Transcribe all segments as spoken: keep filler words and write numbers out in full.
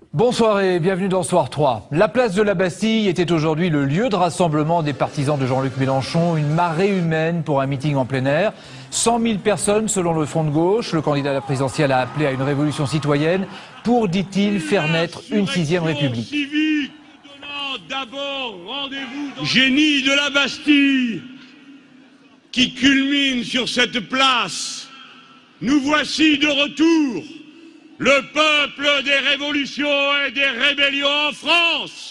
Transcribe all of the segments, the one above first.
Bonsoir et bienvenue dans Soir trois. La place de la Bastille était aujourd'hui le lieu de rassemblement des partisans de Jean-Luc Mélenchon, une marée humaine pour un meeting en plein air. cent mille personnes selon le Front de gauche. Le candidat à la présidentielle a appelé à une révolution citoyenne pour, dit-il, faire naître une sixième République. Civique, donnant d'abord rendez-vous. Génie de la Bastille qui culmine sur cette place. Nous voici de retour. Le peuple des révolutions et des rébellions en France.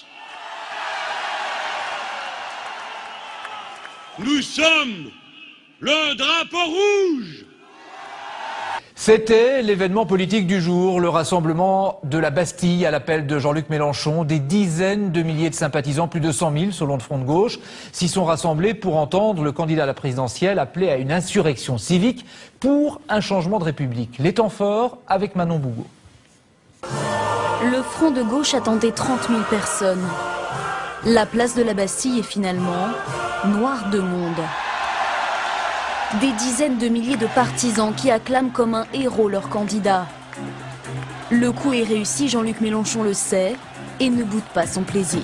Nous sommes le drapeau rouge. C'était l'événement politique du jour, le rassemblement de la Bastille à l'appel de Jean-Luc Mélenchon. Des dizaines de milliers de sympathisants, plus de cent mille selon le Front de gauche, s'y sont rassemblés pour entendre le candidat à la présidentielle appeler à une insurrection civique pour un changement de République. Les temps forts avec Manon Bougot. Le Front de gauche attendait trente mille personnes. La place de la Bastille est finalement noire de monde. Des dizaines de milliers de partisans qui acclament comme un héros leur candidat. Le coup est réussi, Jean-Luc Mélenchon le sait et ne boude pas son plaisir.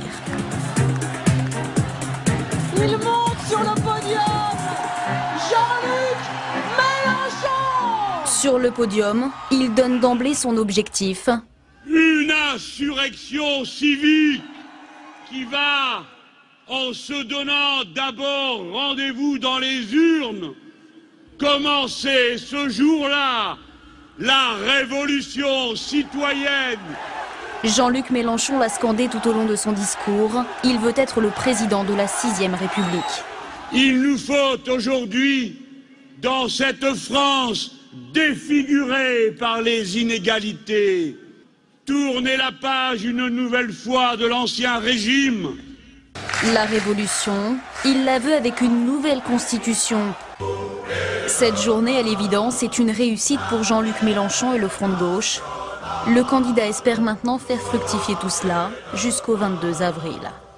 Il monte sur le podium, Jean-Luc Mélenchon! Sur le podium, il donne d'emblée son objectif. Une insurrection civique qui va, en se donnant d'abord rendez-vous dans les urnes, commencer ce jour-là la révolution citoyenne. Jean-Luc Mélenchon l'a scandé tout au long de son discours. Il veut être le président de la sixième République. Il nous faut aujourd'hui, dans cette France défigurée par les inégalités, tourner la page une nouvelle fois de l'ancien régime. La révolution, il la veut avec une nouvelle constitution. Cette journée, à l'évidence, est une réussite pour Jean-Luc Mélenchon et le Front de gauche. Le candidat espère maintenant faire fructifier tout cela jusqu'au vingt-deux avril.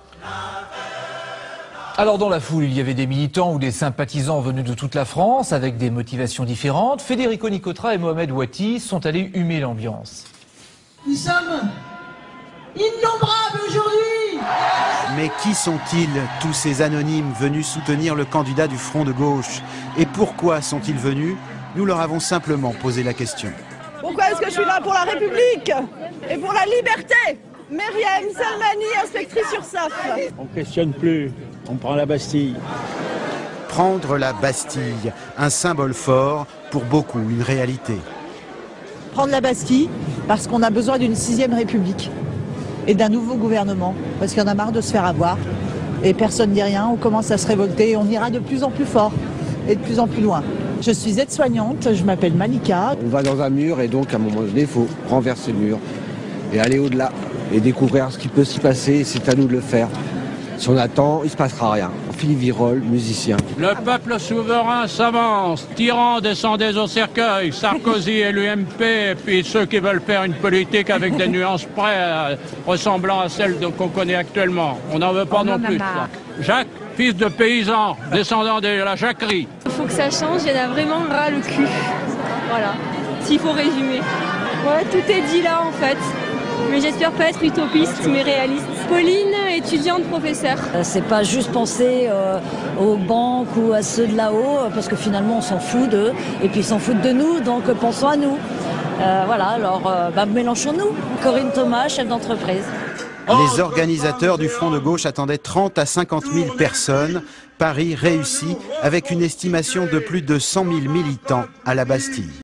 Alors dans la foule, il y avait des militants ou des sympathisants venus de toute la France avec des motivations différentes. Federico Nicotra et Mohamed Ouati sont allés humer l'ambiance. Nous sommes innombrables aujourd'hui! Mais qui sont-ils, tous ces anonymes venus soutenir le candidat du Front de gauche? Et pourquoi sont-ils venus? Nous leur avons simplement posé la question. Pourquoi est-ce que je suis là? Pour la République et pour la liberté. Myriam Salmani, inspectrice URSSAF. On ne questionne plus, on prend la Bastille. Prendre la Bastille, un symbole fort, pour beaucoup une réalité. Prendre la Bastille parce qu'on a besoin d'une sixième République et d'un nouveau gouvernement, parce qu'il y en a marre de se faire avoir et personne ne dit rien, on commence à se révolter et on ira de plus en plus fort et de plus en plus loin. Je suis aide-soignante, je m'appelle Malika. On va dans un mur et donc à un moment donné, il faut renverser le mur et aller au-delà et découvrir ce qui peut s'y passer, c'est à nous de le faire. Si on attend, il ne se passera rien. Philippe Virol, musicien. Le peuple souverain s'avance, tyran descendez au cercueil, Sarkozy et l'U M P, et puis ceux qui veulent faire une politique avec des nuances près euh, ressemblant à celles qu'on connaît actuellement. On n'en veut pas On non en a plus. marre. Jacques, fils de paysan, descendant de la jacquerie. Il faut que ça change, il y en a vraiment ras le cul. Voilà, s'il faut résumer. Ouais, tout est dit là en fait. Mais j'espère pas être utopiste, mais réaliste. Pauline, étudiante, professeure. C'est pas juste penser euh, aux banques ou à ceux de là-haut, parce que finalement on s'en fout d'eux, et puis ils s'en foutent de nous, donc pensons à nous. Euh, voilà, alors euh, bah, mélangeons-nous. Corinne Thomas, chef d'entreprise. Les organisateurs du Front de gauche attendaient trente à cinquante mille personnes. Paris réussi avec une estimation de plus de cent mille militants à la Bastille.